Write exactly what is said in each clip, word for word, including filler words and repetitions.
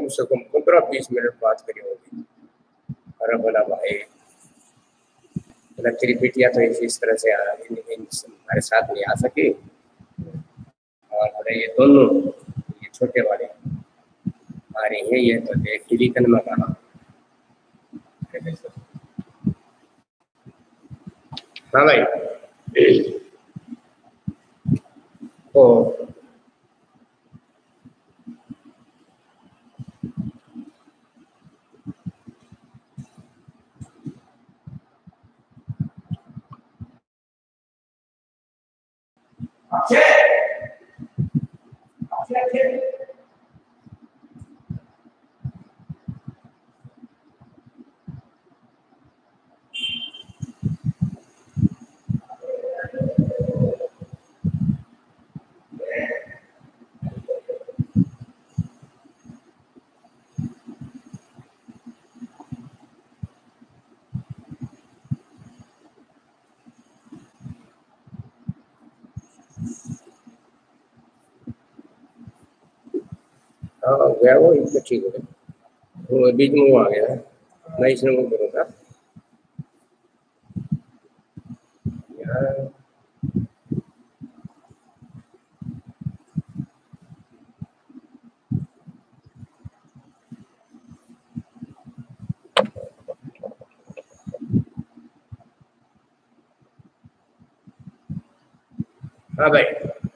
कम से कम पंद्रह बीस मिनट बात करी होगी। अरे बोला भाई, बोला तेरी बिटिया तो इस तरह से हमारे साथ नहीं आ सकी, और बोले ये दोनों, ये छोटे वाले आ रही है, ये तो देख टिलीकन में कहा। हाँ भाई, तो हाँ गया वो, इसको ठीक हो गया, वो बीच में वो आ गया, मैं इसमें वो करूँगा यार। हाँ भाई,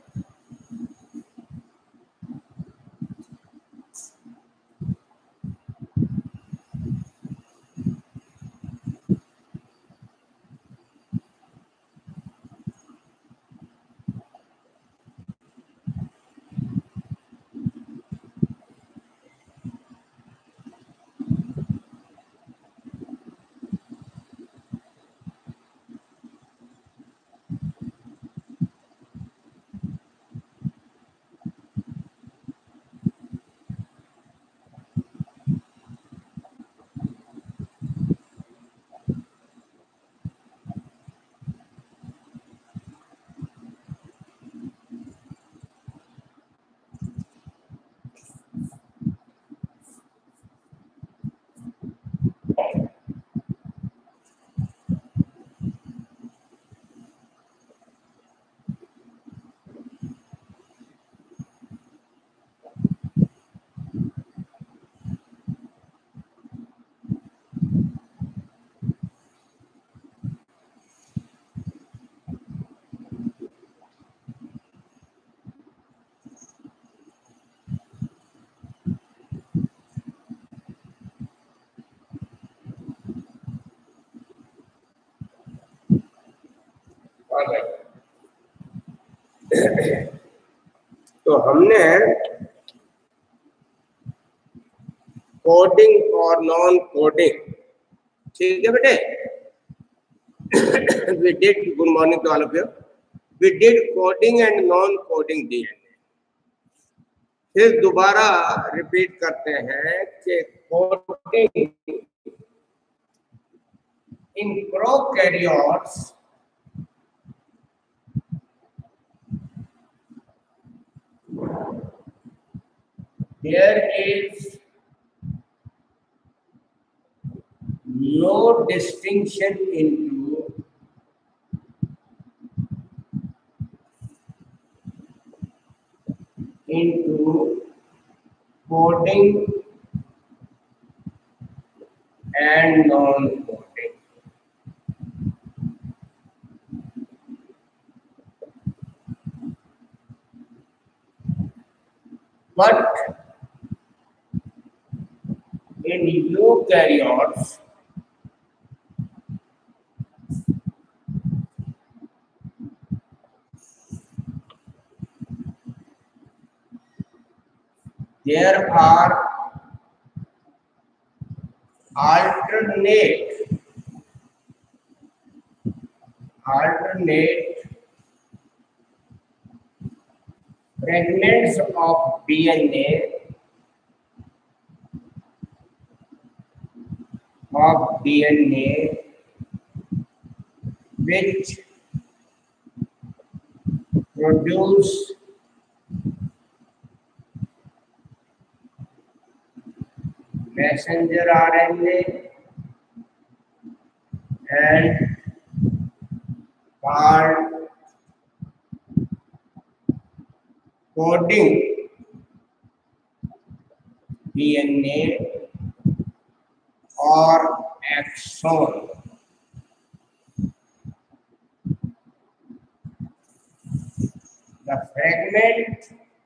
हाँ भाई, तो हमने कोडिंग और नॉन कोडिंग, ठीक है बेटे, we did, good morning to all of you, we did coding and non coding D N A। फिर दोबारा रिपीट करते हैं कि coding in prokaryotes there is no distinction into into coding and non-coding. But in eukaryotes, there are alternate alternate fragments of D N A of D N A which produce messenger R N A and called coding D N A or exon. The fragment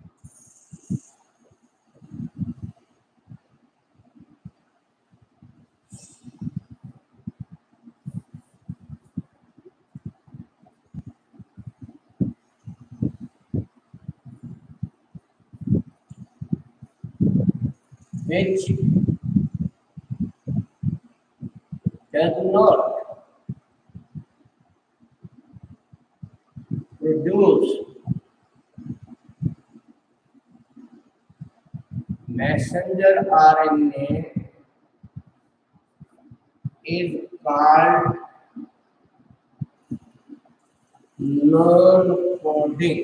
which does not produce messenger R N A is called non-coding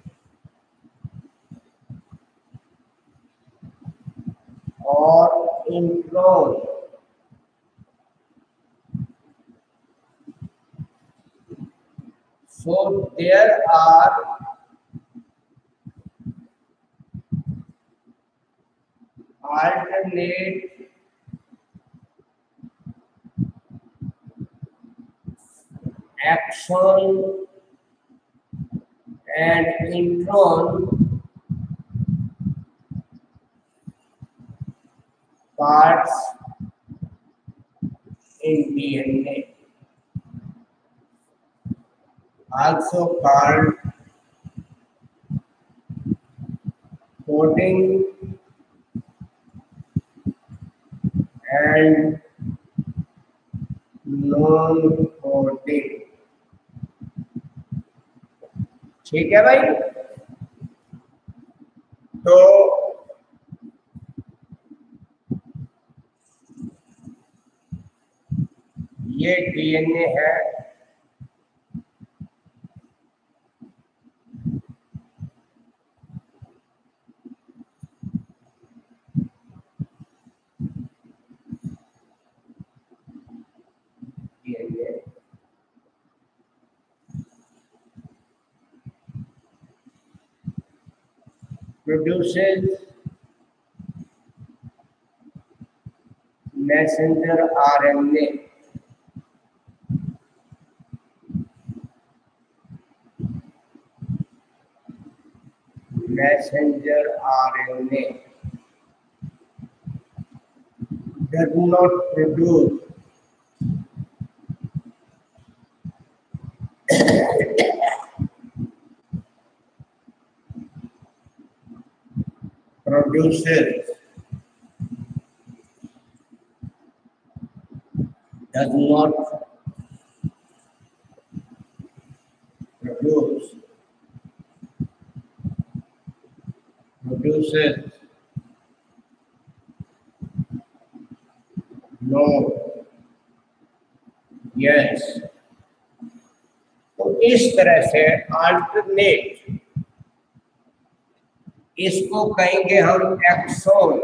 or intron. So there are alternate exon and intron parts in D N A, also called coding and non-coding. ठीक है भाई? तो ये DNA है, DNA produces messenger R N A messenger R N A does not produce produces does not produce produces no yes. तो इस तरह से अल्टरनेट, इसको कहेंगे हम एक्सोन,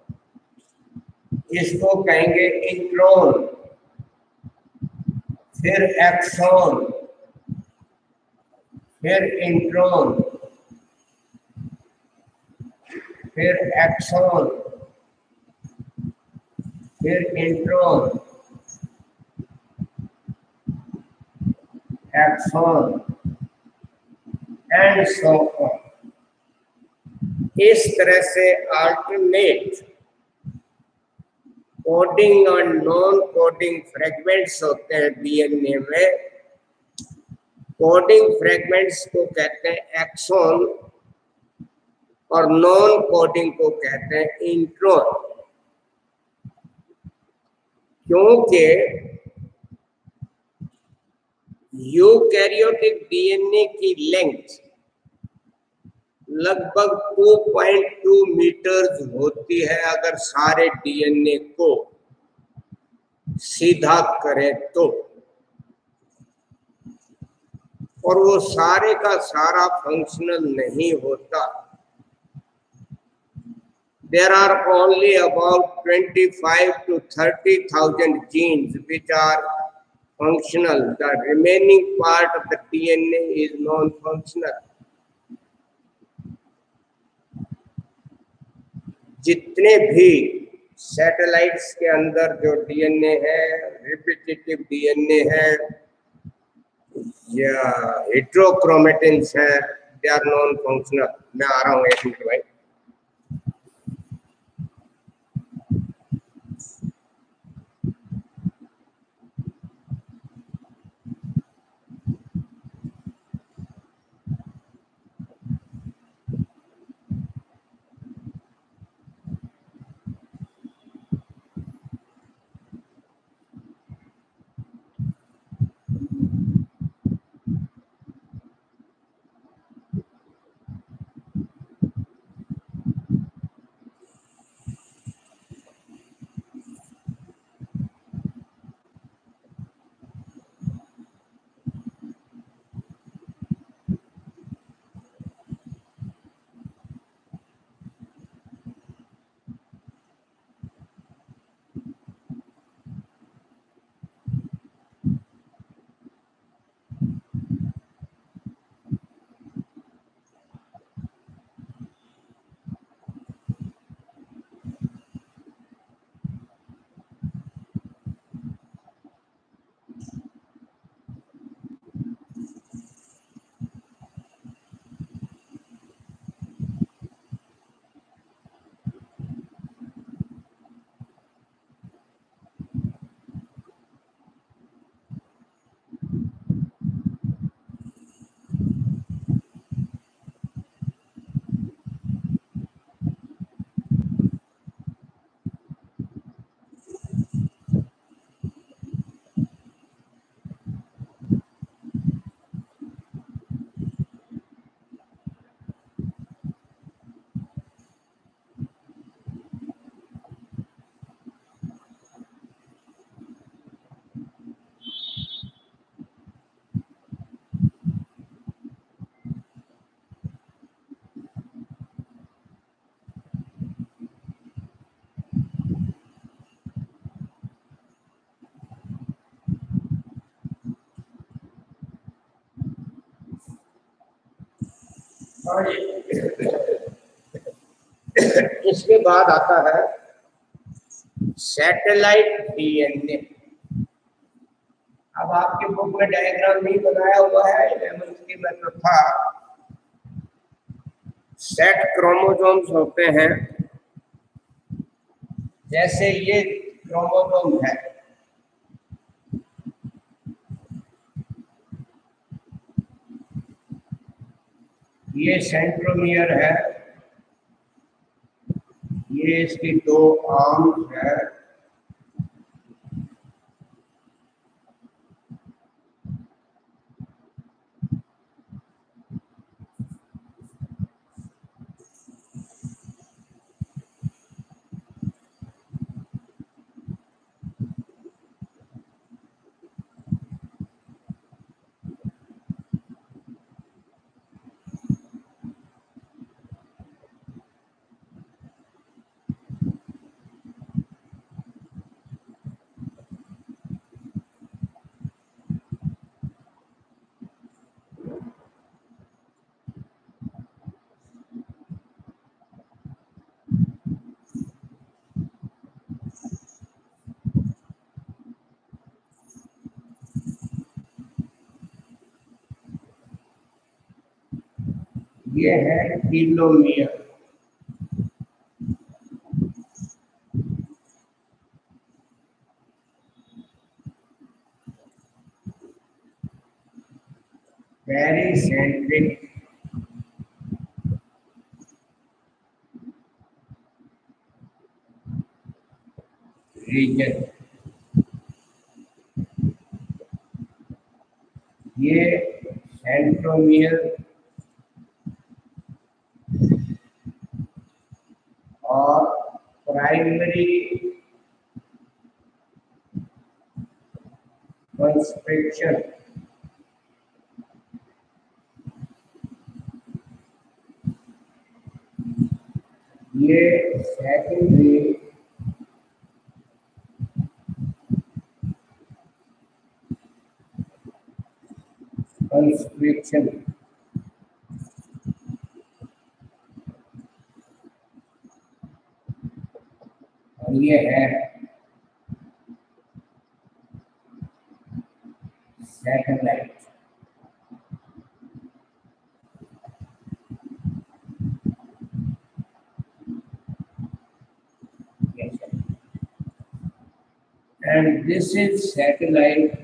इसको कहेंगे इंट्रोन, फिर एक्सोन, फिर इंट्रोन, फिर एक्सोन, फिर intron, exon and so on. इस तरह से अल्टरनेट कोडिंग और नॉन कोडिंग फ्रेगमेंट्स होते हैं डीएनए में। कोडिंग फ्रेगमेंट्स को कहते हैं एक्सोन और नॉन कोडिंग को कहते हैं इंट्रोन, क्योंकि यूकैरियोटिक डीएनए की लेंथ लगभग दो पॉइंट दो मीटर होती है अगर सारे डीएनए को सीधा करें तो, और वो सारे का सारा फंक्शनल नहीं होता। there are only about twenty-five to thirty thousand genes which are functional. The remaining part of the D N A is non-functional. जितने भी सैटेलाइट्स के अंदर जो डीएनए है, रिपीटेटिव डीएनए है या हेट्रोक्रोमेटिन्स है, दे आर नॉन फंक्शनल। मैं आ रहा हूँ एक मिनट भाई। इसके बाद आता है सैटेलाइट डीएनए। अब आपके बुक में डायग्राम नहीं बनाया हुआ है, इलेवेंथ में तो था। सेट क्रोमोसोम्स होते हैं, जैसे ये क्रोमोसोम है, ये सेंट्रोमियर है, ये इसकी दो आर्म्स है, ये है टीलोमियर। पेरिसेंट्रिक रीजन, ये सेंट्रोमियर और प्राइमरी कंस्ट्रक्शन, ये secondary constriction और ये है satellite. Yes. And this is satellite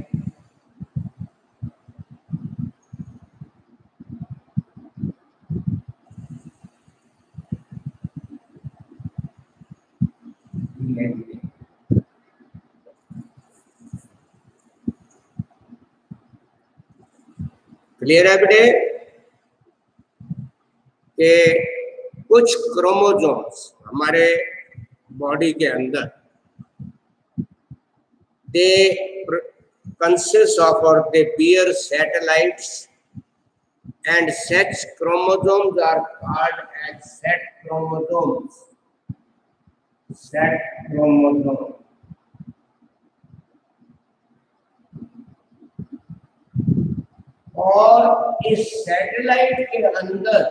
D N A. Clear है बेटे कि कुछ क्रोमोसोम्स हमारे बॉडी के अंदर दे consist of or they bear satellites, and such chromosomes are called as set chromosomes. Set chromosome. और इस सैटेलाइट के अंदर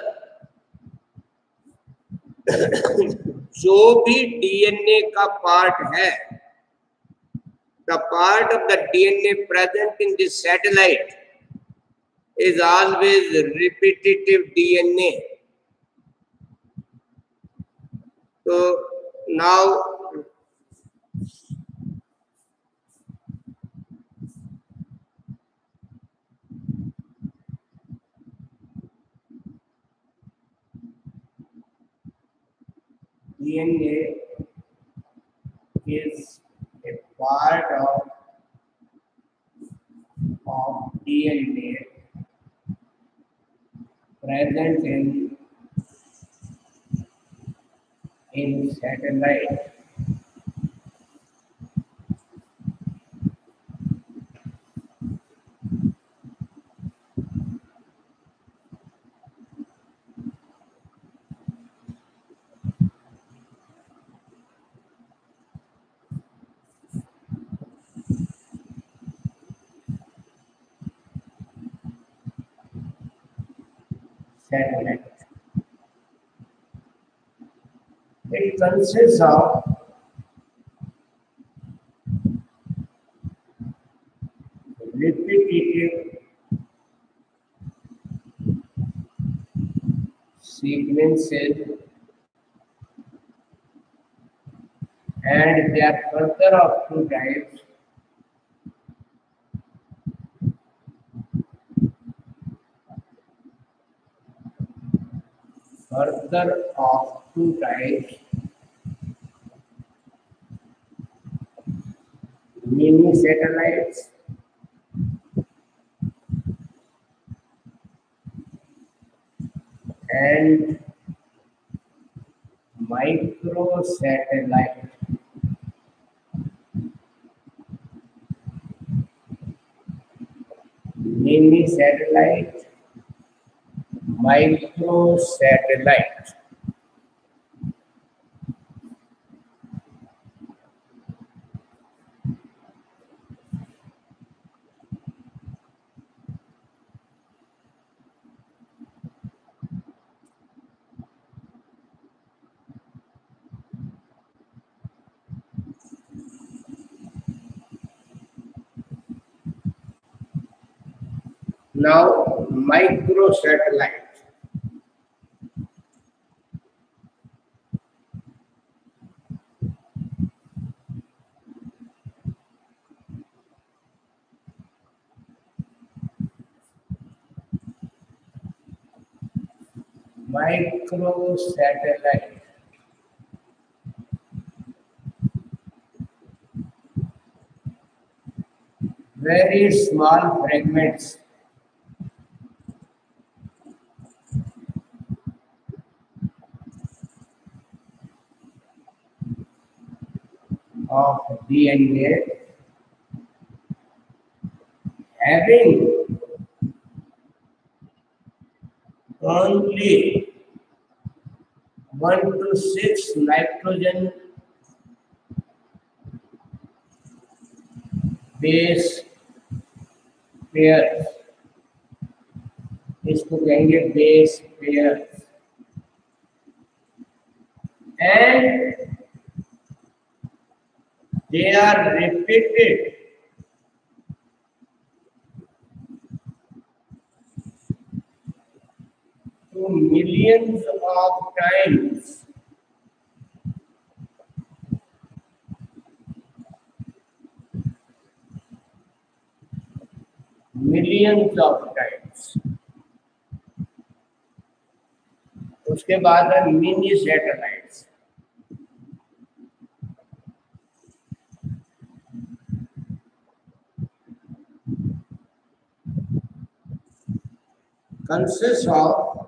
जो भी डीएनए का पार्ट है, the part of the D N A present in this satellite is always repetitive D N A. So now D N A is a part of, of D N A present in, in satellite. Satellite. It consists of repetitive sequences, and they are further of two types. Further of two types, mini satellites and microsatellite. Mini satellite, microsatellite. Now, microsatellite. Microsatellite. Very small fragments of D N A having only one to six nitrogen base pairs, इसको कहेंगे base pairs, and they are repeated to millions of times millions of times. उसके बाद है mini satellites, consists of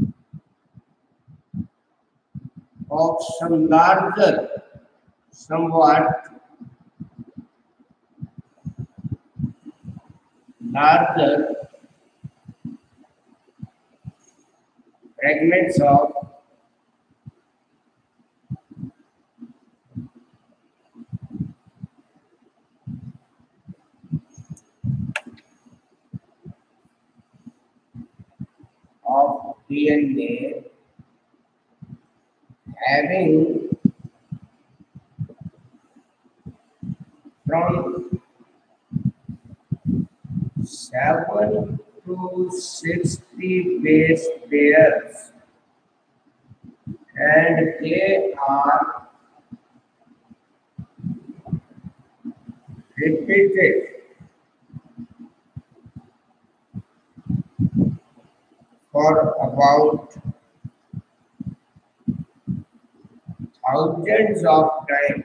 of some larger, somewhat larger fragments of of D N A having from seven to sixty base pairs, and they are repeated for about thousands of times.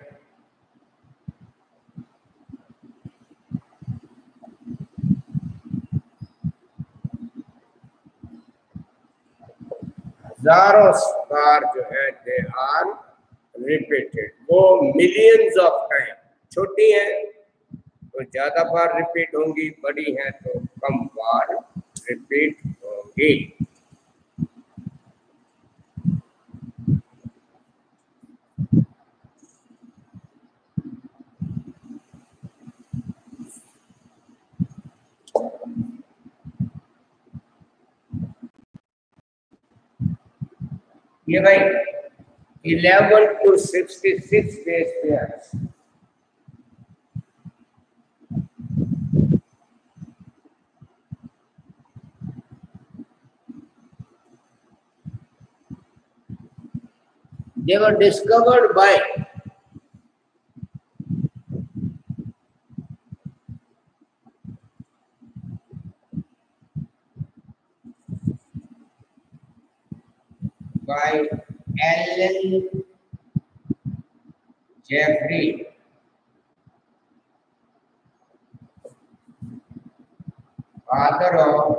हजारों बार जो है they are repeated, वो millions of time, छोटी है तो ज्यादा बार repeat होंगी, बड़ी है तो कम बार रिपीट होंगी। ये भाई eleven to sixty-six base pairs, they were discovered by by Alan Jeffrey, father of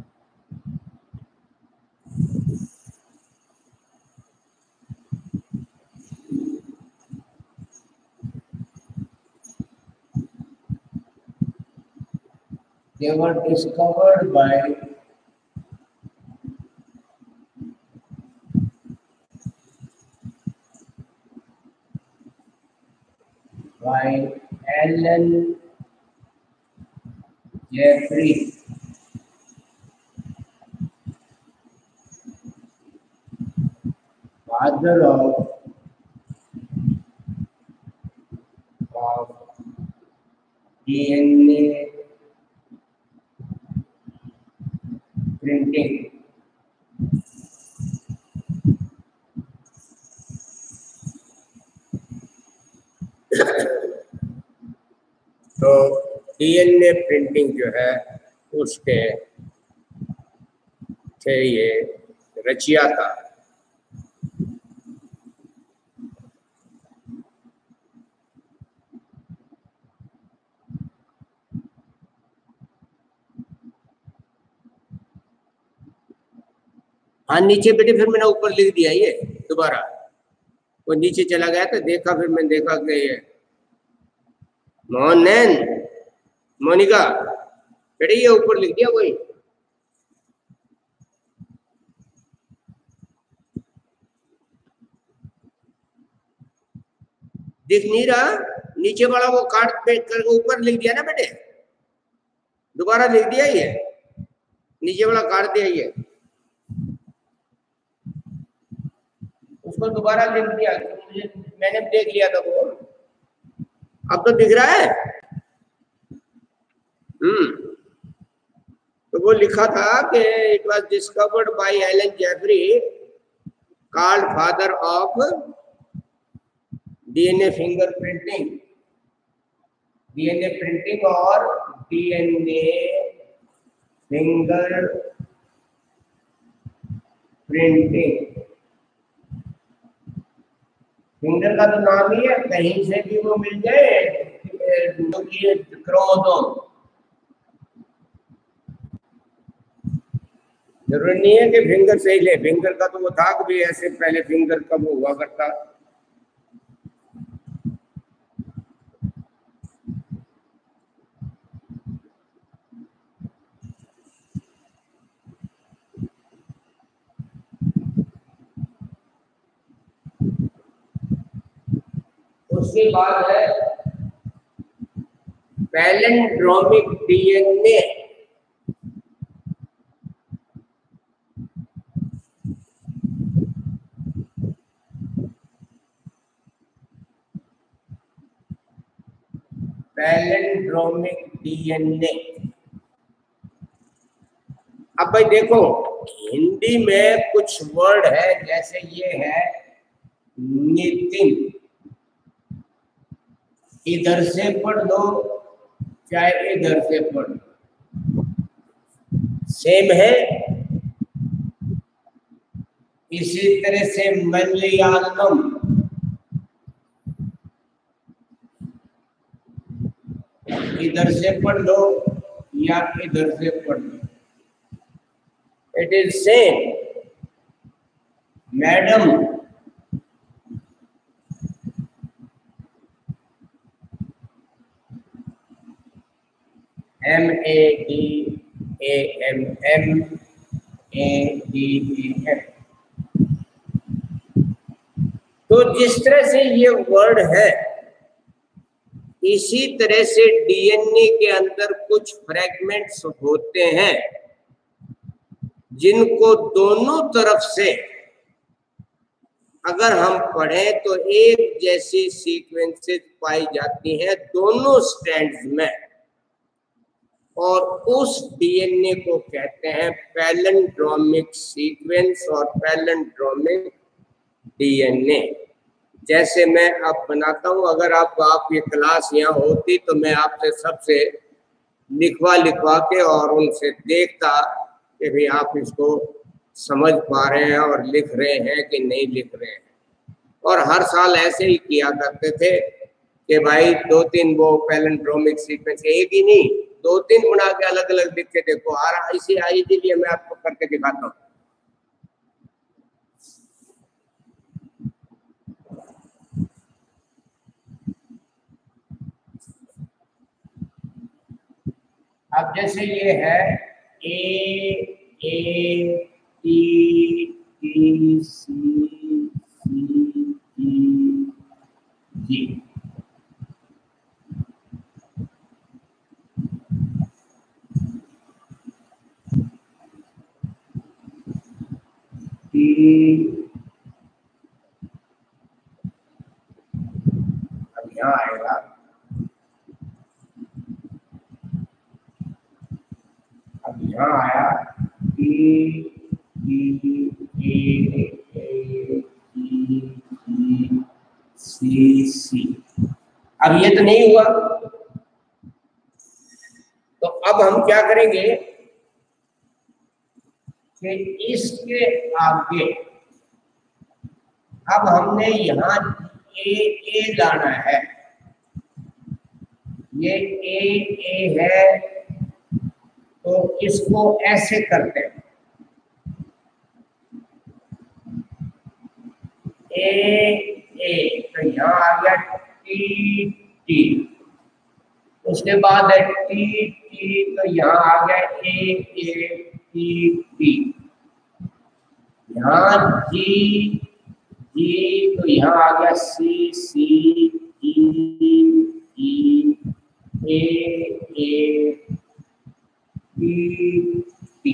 they were discovered by by Alan Jeffrey, father of, of D N A printing. तो डीएनए प्रिंटिंग जो है उसके थे ये रचियाता। हाँ नीचे बेटे, फिर मैंने ऊपर लिख दिया ये दोबारा, वो नीचे चला गया था, देखा फिर मैंने देखा कि ये मोहनैन मोनिका बेटे ये ऊपर लिख दिया वही। दिख नहीं रहा, नीचे वाला वो काट पे करके ऊपर लिख दिया ना बेटे, दोबारा लिख दिया, ये नीचे वाला काट दिया, ये उसको दोबारा लिख दिया, मुझे मैंने देख लिया था वो, अब तो दिख रहा है। हम्म तो वो लिखा था कि it was discovered by Alan Jeffrey, called father of DNA finger printing, DNA printing और डीएनए फिंगर प्रिंटिंग। फिंगर का तो नाम ही है, कहीं से भी वो मिल जाए क्रोमोसोम, जरूरी नहीं है कि फिंगर से ही ले, फिंगर का तो वो था भी ऐसे, पहले फिंगर का वो हुआ करता। उसके बाद है पैलिंड्रोमिक डीएनए। पैलिंड्रोमिक डीएनए, अब भाई देखो हिंदी में कुछ वर्ड है, जैसे ये है नितिन, इधर से पढ़ लो चाहे इधर से पढ़ लो सेम है। इसी तरह से मलयालम, इधर से पढ़ लो या इधर से पढ़ लो, it is same. Madam, M A D A M, M A D A M. तो जिस तरह से ये वर्ड है, इसी तरह से डीएनए के अंदर कुछ फ्रैगमेंट्स होते हैं जिनको दोनों तरफ से अगर हम पढ़ें तो एक जैसी सीक्वेंसेस पाई जाती हैं दोनों स्ट्रैंड्स में, और उस डीएनए को कहते हैं पैलिंड्रोमिक सीक्वेंस और पैलिंड्रोमिक डीएनए। जैसे मैं अब बनाता हूं, अगर आप आप ये क्लास यहाँ होती तो मैं आपसे सबसे लिखवा लिखवा के और उनसे देखता कि भी आप इसको समझ पा रहे हैं और लिख रहे हैं कि नहीं लिख रहे हैं। और हर साल ऐसे ही किया करते थे कि भाई दो तीन वो पैलिंड्रोमिक सीक्वेंस, एक ही नहीं दो तीन बना के अलग अलग लिख के देखो। आ रहा इसी आई के लिए मैं आपको करके दिखाता हूँ। अब जैसे ये है A A T T C C T G, अब यहाँ आएगा अब यहाँ आया T T A A T T C C. अब ये तो नहीं हुआ, तो अब हम क्या करेंगे कि इसके आगे अब हमने यहाँ ए ए लाना है। ये ए ए है तो इसको ऐसे करते हैं, ए ए तो यहाँ आ गया टी टी, उसके बाद है टी टी तो यहाँ आ गया ए ए टी टी, यहाँ जी जी तो यहाँ आ गया सी सी E E A A P P.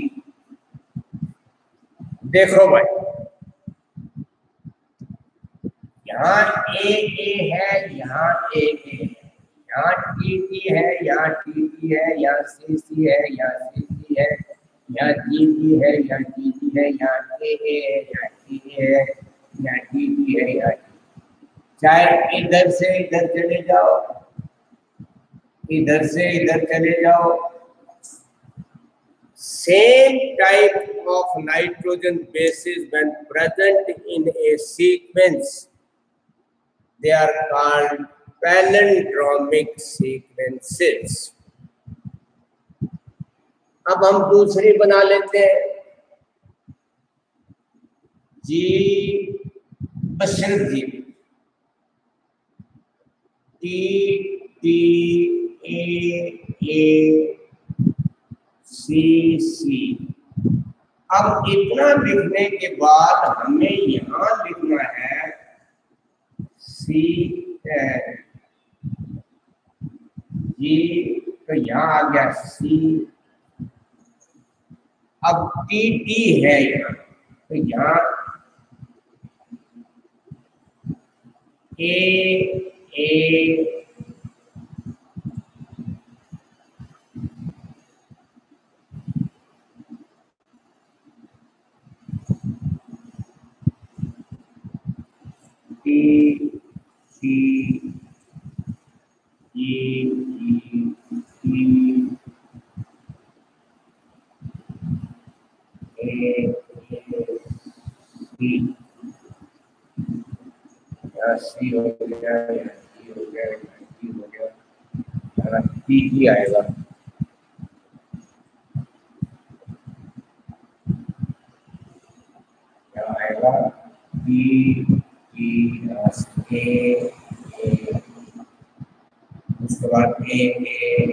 देखो भाई, यहाँ ए ए है, यहाँ ए ए है, यहाँ टी टी है, यहाँ टी टी है, यहाँ सी सी है, यहाँ सी सी है, यहाँ टी टी है, यहाँ टी टी है, यहाँ ए ए है, यहाँ टी ए है, यहाँ टी टी है, यहाँ चाहे इधर से इधर चले जाओ, इधर से इधर चले जाओ, same type of nitrogen bases when present in a sequence, they are called palindromic sequences. अब हम दूसरी बना लेते हैं, जी बशर जी, T T A A C C. अब इतना लिखने के बाद हमें यहाँ लिखना है सी जी, तो यहाँ आ गया सी। अब टी टी है यहाँ, तो यहाँ ए ए टी टी ई ई ए सी, यहाँ सी हो गया, यहाँ सी हो गया, यहाँ सी हो गया, यहाँ टी टी आएगा। यहाँ आएगा टी टी ए ए, उसके बाद ए ए,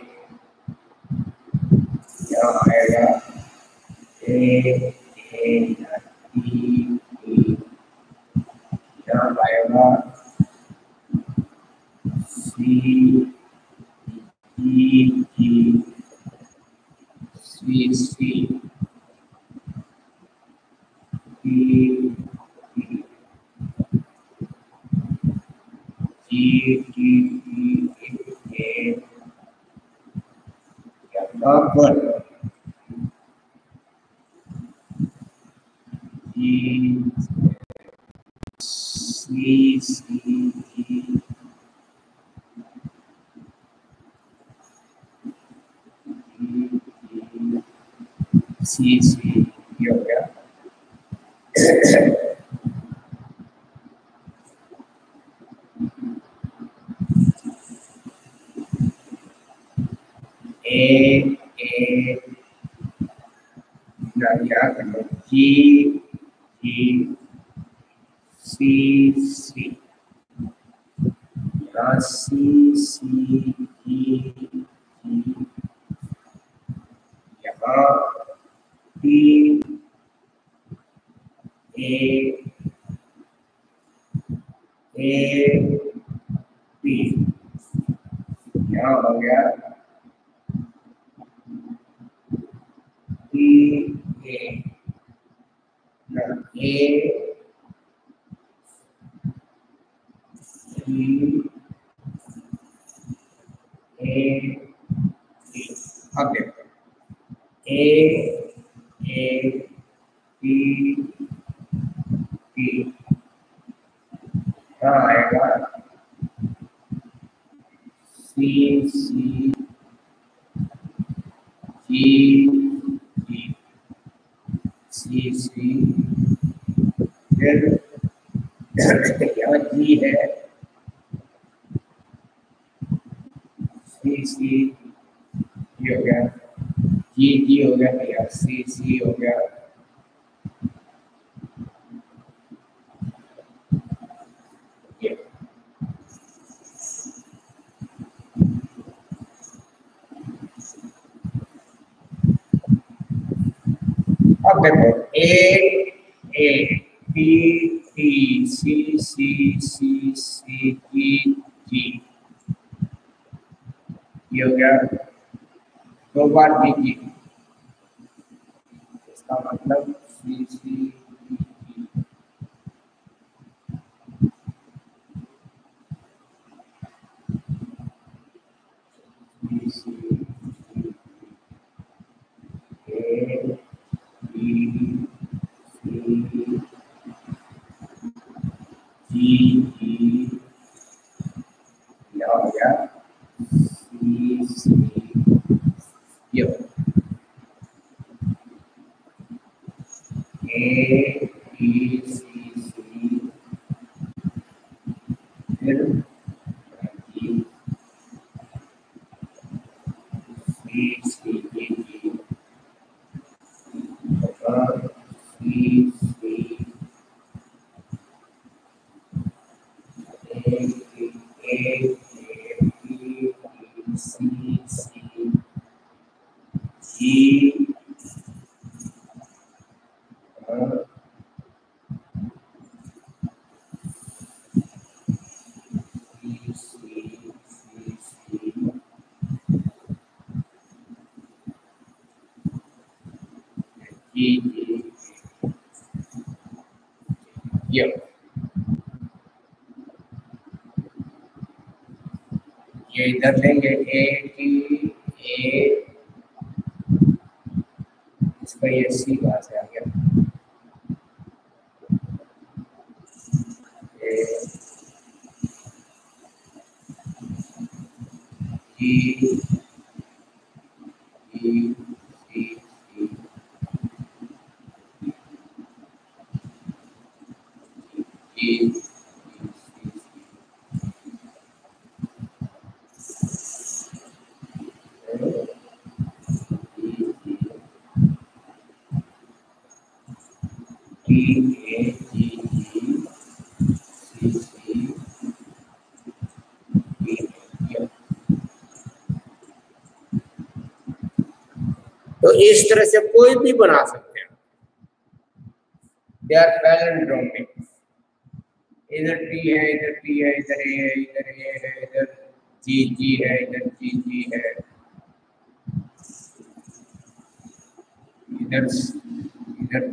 यहाँ आएगा ए ए, यहाँ टी टी, यहाँ आएगा C E E C C T T T T A, यहाँ पर T C C T C सी हो गया। ए ए याद करो, जी जी सी सी, यहाँ सी सी जी जी, यहाँ टी ए ए पी, यहाँ हो गया T A A T A P. अब देखो ए ए पी पी, यहाँ आएगा सी सी जी जी सी सी, फिर यहाँ जी है, सी सी जी हो गया, जी जी हो गया, यहाँ सी सी हो गया, अब देखो ए A T T C C C C जी जी, ये हो गया दो बार बी जी, इसका मतलब C C B G, B C A B C G E, यह हो गया सी सी, ये ए बी सी सी, फिर जी सी सी जी जी, और सी सी ए ए ए बी सी सी जी, और सी सी सी सी जी जी, ये ये इधर लेंगे ए टी ए, इसका ये सी कहाँ से आ गया, A T E C C G, T A G G C C D, तो इस तरह से कोई भी बना सकते हैं, दे आर पैलिंड्रोमिक, इधर टी है, इधर टी है, इधर ए है, इधर ए है, इधर जी जी है, इधर जी जी है, इधर इधर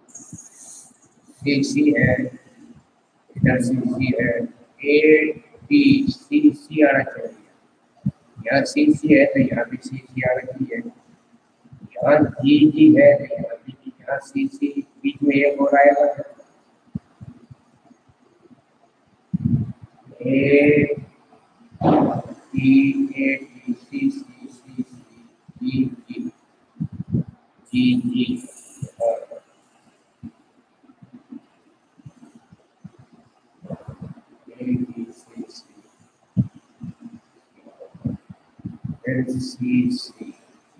सी सी है, इधर सी सी है, ए बी सी सी आना चाहिए, यहाँ सी सी है तो यहाँ भी सी सी आना चाहिए, यहाँ जी जी है तो यहाँ भी, यहाँ सी सी बीच में एक और आएगा, A B A B C C C C ji G G G, और A B C C L C C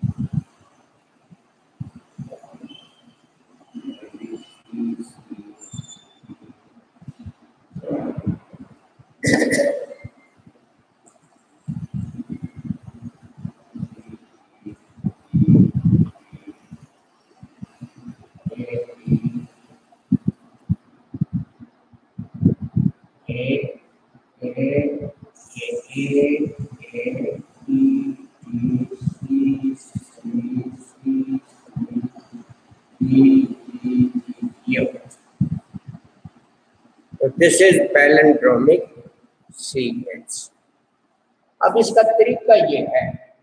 this is palindromic sequence. अब इसका तरीका ये है,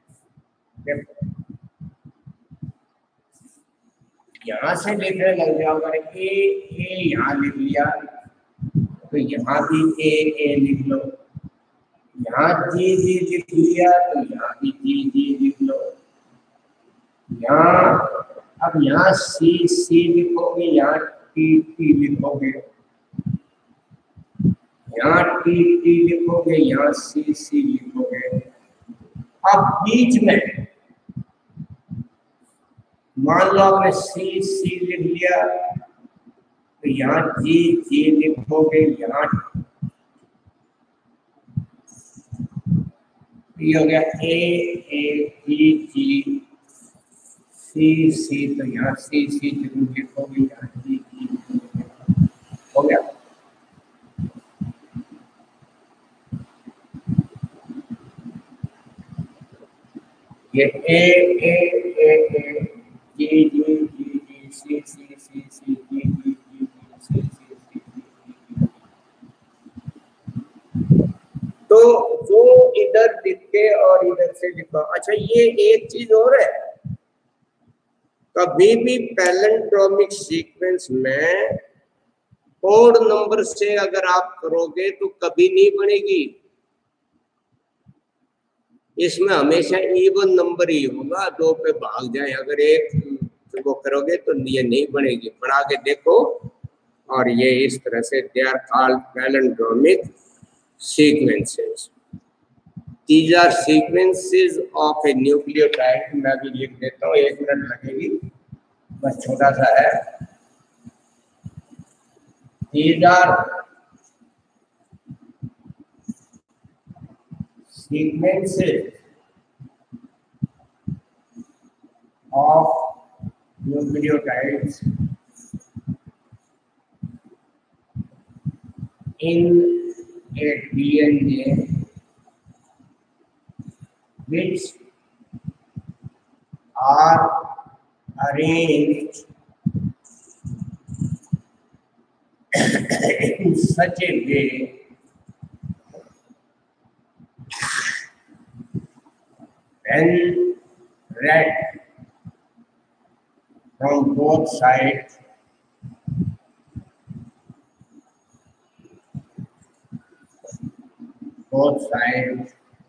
यहां से लिखने लग जाओगे, ए ए यहाँ लिख लिया तो यहाँ भी ए ए लिख लो, यहाँ जी जी लिख लिया तो यहाँ भी जी जी लिख लो, यहाँ अब यहाँ सी सी लिखोगे, यहाँ टी टी लिखोगे, यहाँ टी टी लिखोगे, यहाँ सी सी लिखोगे। अब बीच में मान लो आपने सी सी लिख लिया तो यहाँ जी जी लिखोगे, यहाँ ये हो गया ए ए जी जी सी सी, तो यहाँ सी सी जरूर लिखोगे, यहाँ जी जी हो गया। ये ए ए ए ए G G G G C सी सी सी जी जी जी जी सी सी सी सी। तो जो इधर लिखे और इधर से लिखा। अच्छा ये एक चीज और है, कभी भी पैलेंड्रोमिक सीक्वेंस में ओड नंबर से अगर आप करोगे तो कभी नहीं बनेगी, इसमें हमेशा इवन नंबर ही होगा, दो पे भाग जाए अगर एक को करोगे तो ये नहीं बनेगी। बना के देखो, और ये इस तरह से they are called palindromic sequences. These are sequences of a nucleotide। मैं भी लिख देता हूँ, एक मिनट लगेगी, बस छोटा सा है। These are sequences of nucleotides in a D N A which are arranged in such a way when read from both sides both sides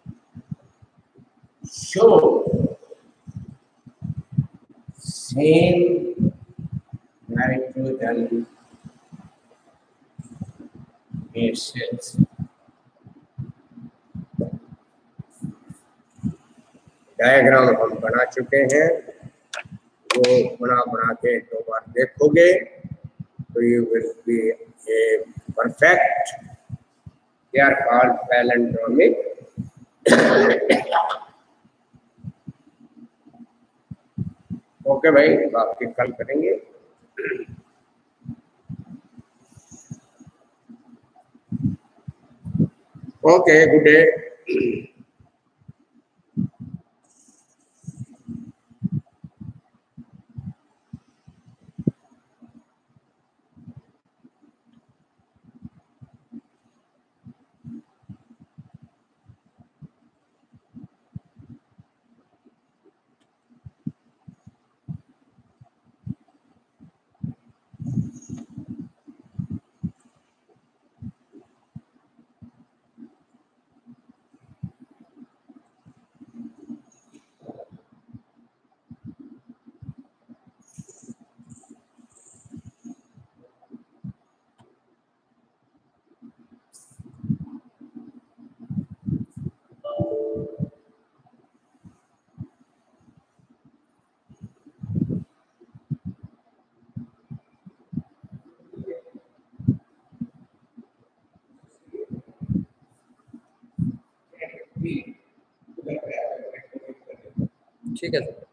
show same nitrogen bases। Diagram हम बना चुके हैं, वो बना बना के दो बार देखोगे तो you will be a perfect. They are called palindromic. Okay भाई, बाकी कल करेंगे। Okay, good day. ठीक है।